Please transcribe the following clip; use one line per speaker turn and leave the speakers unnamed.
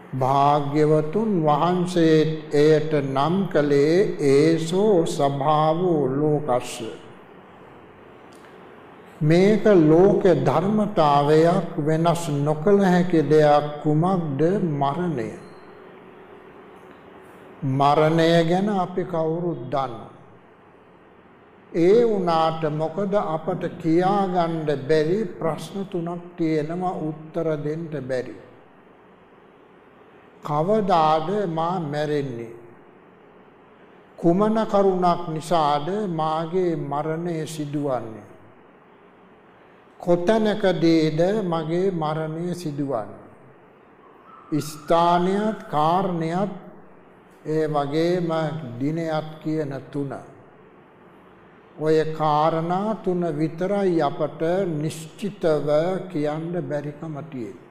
භාග්‍යවතුන් වහන්සේ එයට නම් කළේ ඒසෝ ස්වභාවෝ ලෝකස්ස. මේක ලෝක ධර්මතාවයක්, වෙනස් නොකළ හැකි දෙයක්. කුමක්ද? මරණය. මරණය ගැන අපි කවුරුත් දන්නවා. ඒ වුණාට මොකද අපට කියාගන්න බැරි ප්‍රශ්න තුනක් තියෙනවා, උත්තර දෙන්න බැරි. කවදාද මා මැරෙන්නේ? කුමන කරුණක් නිසාද මාගේ මරණය සිදුවන්නේ? කොතැනකදීද මගේ මරණය සිදුවන්නේ? ස්ථානයත් කාරණයත් ඒ වගේම දිනයත් කියන තුන. ඔය කාරණා තුන විතරයි අපට නිශ්චිතව කියන්න බැරිකම තියෙන්නේ.